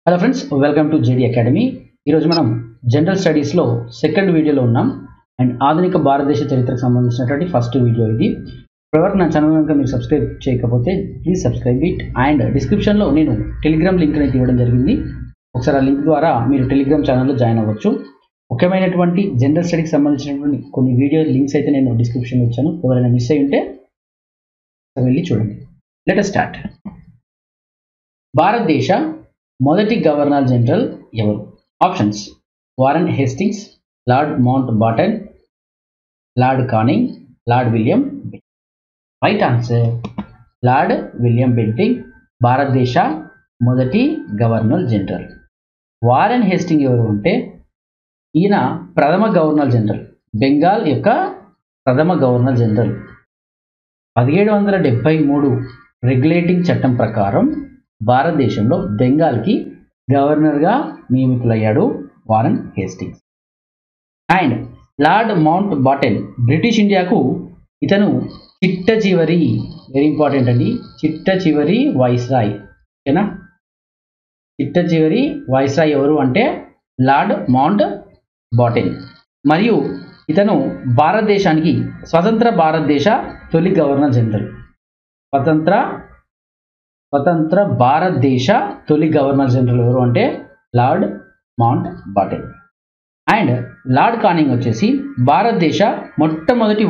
Hello friends, welcome to JD academy. ఈరోజు మనం general స్టడీస్లో సెకండ్ వీడియోలో ఉన్నాం. అండ్ ఆధునిక భారతదేశ చరిత్రకు సంబంధించినటువంటి ఫస్ట్ వీడియో ఇది. ఇప్పటివరకు నా ఛానల్ కనుక మీరు సబ్స్క్రైబ్ చేయకపోతే ప్లీజ్ సబ్స్క్రైబ్ ఇట్. అండ్ డిస్క్రిప్షన్లో నేను టెలిగ్రామ్ లింక్ అయితే ఇవ్వడం జరిగింది. ఒకసారి ఆ లింక్ ద్వారా మీరు టెలిగ్రామ్ ఛానల్లో జాయిన్ అవ్వచ్చు. ముఖ్యమైనటువంటి జనరల్ స్టడీకి సంబంధించినటువంటి కొన్ని వీడియో లింక్స్ అయితే నేను డిస్క్రిప్షన్లో ఇచ్చాను. ఎవరైనా మిస్ అయి ఉంటే వెళ్ళి చూడండి. Let us start. భారతదేశ మొదటి గవర్నర్ జనరల్ ఎవరు? Options: Warren Hastings, lord Mountbatten, lord Canning, lord William Bentinck. Right answer lord William Bentinck భారతదేశ మొదటి గవర్నర్ జనరల్. వారన్ హేస్టింగ్ ఎవరు అంటే ఈయన ప్రథమ గవర్నర్ జనరల్, బెంగాల్ యొక్క ప్రథమ గవర్నర్ జనరల్. 1773 రెగ్యులేటింగ్ చట్టం ప్రకారం భారతదేశంలో బెంగాల్కి గవర్నర్గా నియమితులయ్యాడు Warren Hastings. And lord Mountbatten British ఇండియాకు ఇతను చిట్ట చివరి, వెరీ ఇంపార్టెంట్ అండి, చిట్ట చివరి వైస్రాయ్. ఓకేనా? చిట్ట చివరి వైస్రాయ్ ఎవరు అంటే లార్డ్ మౌంట్ బాటెన్. మరియు ఇతను భారతదేశానికి స్వతంత్ర భారతదేశ తొలి గవర్నర్ జనరల్. స్వతంత్ర భారతదేశ తొలి గవర్నర్ జనరల్ ఎవరు అంటే lord Mountbatten. And lord Canning వచ్చేసి భారతదేశ మొట్టమొదటి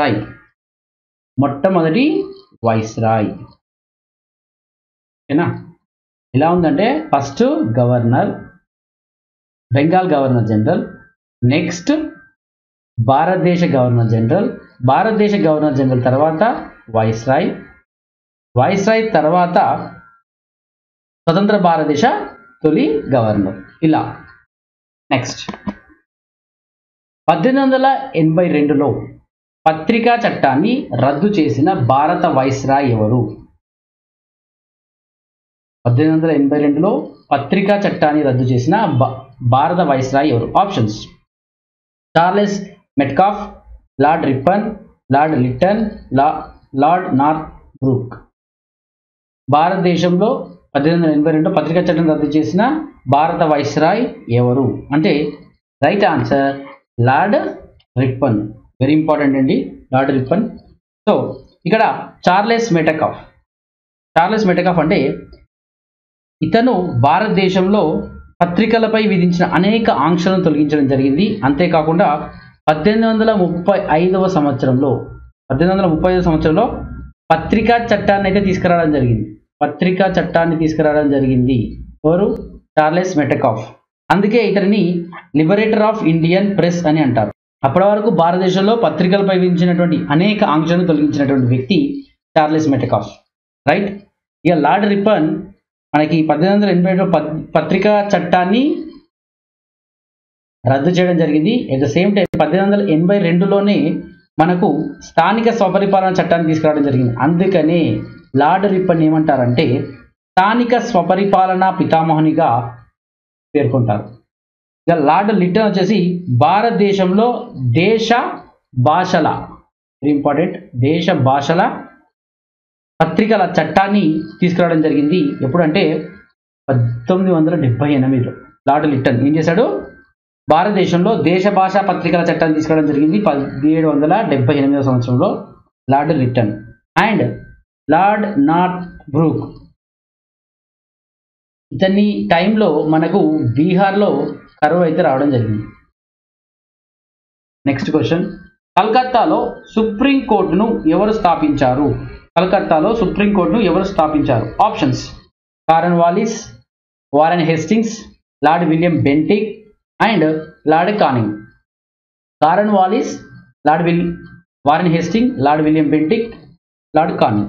వైస్రాయ్. ఓకేనా? ఎలా ఉందంటే first governor, Bengal governor general, next భారతదేశ గవర్నర్ జనరల్, భారతదేశ గవర్నర్ జనరల్ తర్వాత వైస్రాయ్ తర్వాత స్వతంత్ర భారతదేశ తొలి గవర్నర్. ఇలా నెక్స్ట్ 1882లో పత్రికా చట్టాన్ని రద్దు చేసిన భారత వైస్రాయ్ ఎవరు? 1882లో పత్రికా చట్టాన్ని రద్దు చేసిన భారత వైస్రాయ్ ఎవరు? Options: Charles Metcalfe, lord Ripon, lord Lytton, lord Northbrook. భారతదేశంలో 1882 పత్రికా చట్టం రద్దు చేసిన భారత వైస్రాయ్ ఎవరు అంటే right answer lord Ripon. Very important అండి, లార్డ్ రిప్పన్. సో ఇక్కడ చార్లెస్ మెటకాఫ్ అంటే ఇతను భారతదేశంలో పత్రికలపై విధించిన అనేక ఆంక్షలను తొలగించడం జరిగింది. అంతేకాకుండా 1835వ సంవత్సరంలో పత్రికా చట్టాన్ని అయితే తీసుకురావడం జరిగింది. ఎవరు? Charles Metcalfe. అందుకే ఇతనిని లిబరేటర్ ఆఫ్ ఇండియన్ ప్రెస్ అని అంటారు. అప్పటి వరకు భారతదేశంలో పత్రికలపై విధించినటువంటి అనేక ఆంక్షలను తొలగించినటువంటి వ్యక్తి చార్లెస్ మెటకాఫ్. రైట్. ఇక లార్డ్ రిప్పన్ మనకి 1882 పత్రికా చట్టాన్ని రద్దు చేయడం జరిగింది. ఎట్ ద సేమ్ టైం 1882లోనే మనకు స్థానిక స్వపరిపాలన చట్టాన్ని తీసుకురావడం జరిగింది. అందుకనే లార్డ్ రిప్పన్ ఏమంటారంటే స్థానిక స్వపరిపాలన పితామహునిగా పేర్కొంటారు. ఇక లార్డ్ లిట్టన్ వచ్చేసి భారతదేశంలో దేశ భాషల పత్రికల చట్టాన్ని తీసుకురావడం జరిగింది. ఎప్పుడంటే 1978లో లార్డ్ లిట్టన్ ఏం చేశాడు? భారతదేశంలో దేశ భాషా పత్రికల చట్టాన్ని తీసుకురావడం జరిగింది 1778వ సంవత్సరంలో lord Lytton. And lord Northbrook ఇతని టైంలో మనకు బీహార్లో కరువు అయితే రావడం జరిగింది. నెక్స్ట్ క్వశ్చన్: కలకత్తాలో సుప్రీంకోర్టును ఎవరు స్థాపించారు? Options: Cornwallis, Warren Hastings, lord William Bentinck and lord Canning. Cornwallis, Warren Hastings, lord William Bentinck, lord Canning.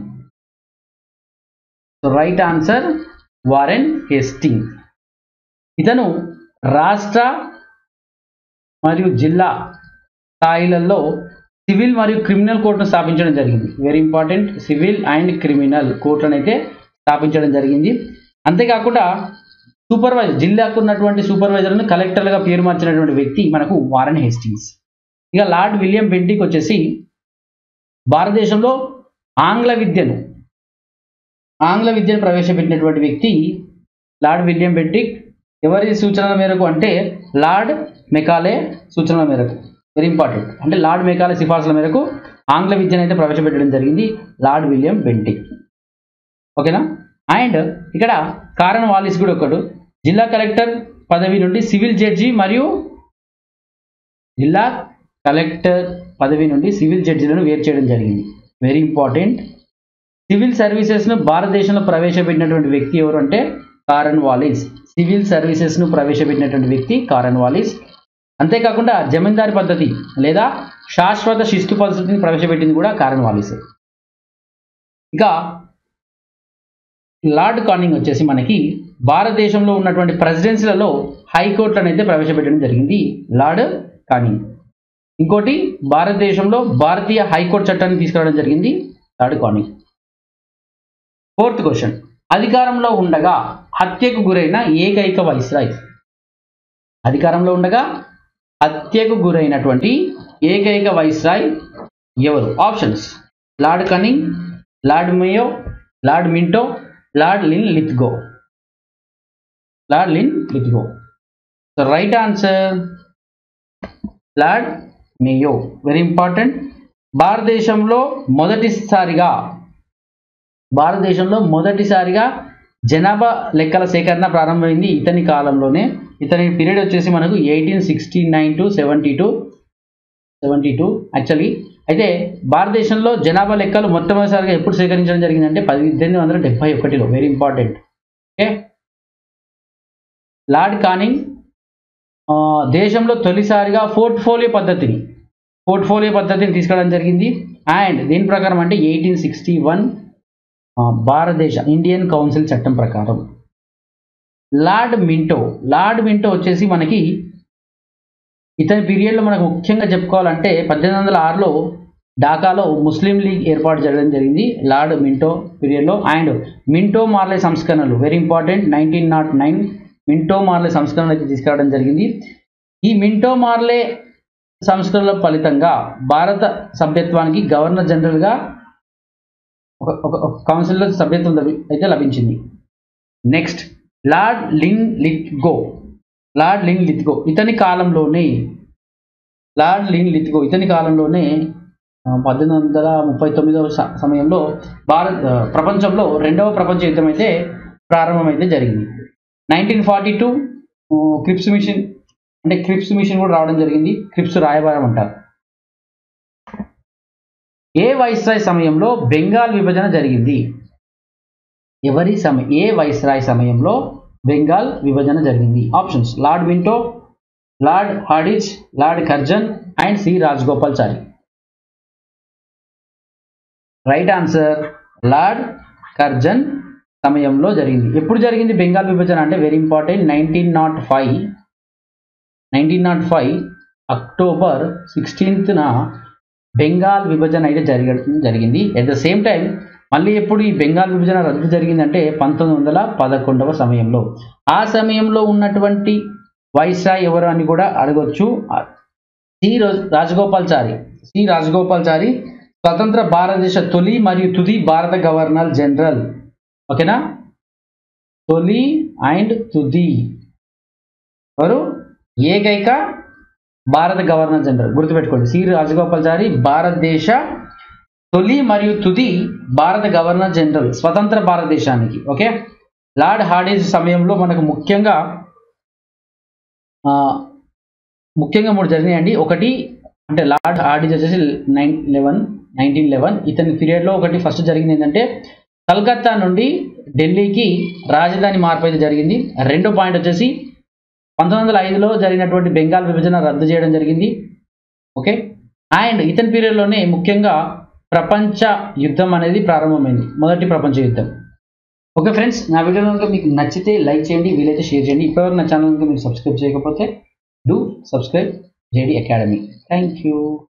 So right answer Warren Hastings. ఇతను రాష్ట్ర మరియు జిల్లా స్థాయిలలో సివిల్ మరియు క్రిమినల్ కోర్టును స్థాపించడం జరిగింది. Very important, civil and criminal కోర్టులను అయితే స్థాపించడం జరిగింది. అంతేకాకుండా జిల్లాకు ఉన్నటువంటి సూపర్వైజర్లను కలెక్టర్లుగా పేరు మార్చినటువంటి వ్యక్తి మనకు వారన్ హేస్టింగ్స్. ఇక లార్డ్ విలియం బెంటింగ్ వచ్చేసి భారతదేశంలో ఆంగ్ల విద్యను ప్రవేశపెట్టినటువంటి వ్యక్తి లార్డ్ విలియం బెంటిక్ ఎవరి సూచనల మేరకు అంటే లార్డ్ మెకాలే సూచనల మేరకు, వెరీ ఇంపార్టెంట్, అంటే లార్డ్ మెకాలే సిఫార్సుల మేరకు ఆంగ్ల విద్యను అయితే ప్రవేశపెట్టడం జరిగింది లార్డ్ విలియం బెంటిక్. ఓకేనా. అండ్ ఇక్కడ కారన్ వాలిస్ కూడా ఒకడు జిల్లా కలెక్టర్ పదవి నుండి సివిల్ జడ్జి మరియు జిల్లా కలెక్టర్ పదవి నుండి సివిల్ జడ్జిలను వేరు చేయడం జరిగింది, వెరీ ఇంపార్టెంట్. సివిల్ సర్వీసెస్ను భారతదేశంలో ప్రవేశపెట్టినటువంటి వ్యక్తి ఎవరు అంటే కారన్ వాలిస్. సివిల్ సర్వీసెస్ను ప్రవేశపెట్టినటువంటి వ్యక్తి కారన్ వాలిస్. అంతేకాకుండా జమీందారీ పద్ధతి లేదా శాశ్వత శిస్తు పద్ధతిని ప్రవేశపెట్టింది కూడా కారన్ వాలిస్. ఇక లార్డ్ కానింగ్ వచ్చేసి మనకి భారతదేశంలో ఉన్నటువంటి ప్రెసిడెన్సీలలో హైకోర్టులను అయితే ప్రవేశపెట్టడం జరిగింది లార్డ్ కానింగ్. ఇంకోటి భారతదేశంలో భారతీయ హైకోర్టు చట్టాన్ని తీసుకురావడం జరిగింది లార్డ్ కానింగ్. ఫోర్త్ క్వశ్చన్, అధికారంలో ఉండగా హత్యకు గురైన ఏకైక వైస్రాయ్. అధికారంలో ఉండగా హత్యకు గురైనటువంటి ఏకైక వైస్రాయ్ ఎవరు? Options lord Canning, lord Mayo, lord Minto, lord Linlithgow. Lord Linlithgow. So right answer lord Mayo, very important. భారతదేశంలో మొదటిసారిగా జనాభా లెక్కల సేకరణ ప్రారంభమైంది ఇతని కాలంలోనే. ఇతని పీరియడ్ వచ్చేసి మనకు 1869 to 72 యాక్చువల్లీ. అయితే భారతదేశంలో జనాభా లెక్కలు మొట్టమొదటిసారిగా ఎప్పుడు సేకరించడం జరిగిందంటే 1871లో, very important. Okay. Lord Canning దేశంలో తొలిసారిగా పోర్ట్ఫోలియో పద్ధతిని తీసుకురావడం జరిగింది. అండ్ దీని ప్రకారం అంటే 1861 భారతదేశ ఇండియన్ కౌన్సిల్ చట్టం ప్రకారం. లార్డ్ మింటో వచ్చేసి మనకి ఇతని పీరియడ్లో మనకు ముఖ్యంగా చెప్పుకోవాలంటే 1806లో ఢాకాలో ముస్లిం లీగ్ ఏర్పాటు చేయడం జరిగింది లార్డ్ మింటో పీరియడ్లో. అండ్ మింటో మార్లే సంస్కరణలు, వెరీ ఇంపార్టెంట్, 1909 మింటో మార్లే సంస్కరణలు అయితే తీసుకురావడం జరిగింది. ఈ మింటో మార్లే సంస్కరణల ఫలితంగా భారత సభ్యత్వానికి గవర్నర్ జనరల్గా ఒక కౌన్సిల్లో సభ్యత్వం అయితే లభించింది. నెక్స్ట్ లార్డ్ లిన్ లిత్గో ఇతని కాలంలోనే 1839 సమయంలో ప్రపంచంలో రెండవ ప్రపంచ యుద్ధం అయితే ప్రారంభమైతే జరిగింది. 1942 క్రిప్స్ మిషన్ కూడా రావడం జరిగింది. క్రిప్స్ రాయబారం అంటారు. ఏ వైస్రాయ్ సమయంలో బెంగాల్ విభజన జరిగింది? ఏ వైస్రాయ్ సమయంలో బెంగాల్ విభజన జరిగింది? ఆప్షన్స్ lord Minto, lord Hardinge, lord Curzon and C Rajagopalachari. Right answer lord Curzon సమయంలో జరిగింది. ఎప్పుడు జరిగింది బెంగాల్ విభజన అంటే వెరీ ఇంపార్టెంట్, 1905 అక్టోబర్ 16న బెంగాల్ విభజన అయితే జరిగింది. ఎట్ ద సేమ్ టైం మళ్ళీ ఎప్పుడు ఈ బెంగాల్ విభజన రద్దు జరిగిందంటే 1911వ సమయంలో. ఆ సమయంలో ఉన్నటువంటి వైస్రాయ్ ఎవరు అని కూడా అడగొచ్చు. సి రాజగోపాల్చారి స్వతంత్ర భారతదేశ తొలి మరియు తుది భారత గవర్నర్ జనరల్. ఓకేనా, తొలి అండ్ తుది ఎవరు? ఏకైక భారత గవర్నర్ జనరల్, గుర్తుపెట్టుకోండి. సి రాజగోపాల్చారి భారతదేశ తొలి మరియు తుది భారత గవర్నర్ జనరల్ స్వతంత్ర భారతదేశానికి. ఓకే. లార్డ్ హాడిజ్ సమయంలో మనకు ముఖ్యంగా 3 జరిగినాయండి. ఒకటి అంటే లార్డ్ హాడిజ్ వచ్చేసి 1911 ఇతని పీరియడ్లో ఒకటి ఫస్ట్ జరిగింది ఏంటంటే కలకత్తా నుండి ఢిల్లీకి రాజధాని మార్పు అయితే జరిగింది. రెండో పాయింట్ వచ్చేసి 1905లో జరిగినటువంటి బెంగాల్ విభజన రద్దు చేయడం జరిగింది. ఓకే. అండ్ ఇతని పీరియడ్లోనే ముఖ్యంగా ప్రపంచ యుద్ధం అనేది ప్రారంభమైంది, మొదటి ప్రపంచ యుద్ధం. ఓకే ఫ్రెండ్స్, నా వీడియో కనుక మీకు నచ్చితే లైక్ చేయండి, వీలైతే షేర్ చేయండి. ఇప్పటివరకు నా ఛానల్ కనుక మీరు సబ్స్క్రైబ్ చేయకపోతే do subscribe JD academy. Thank you.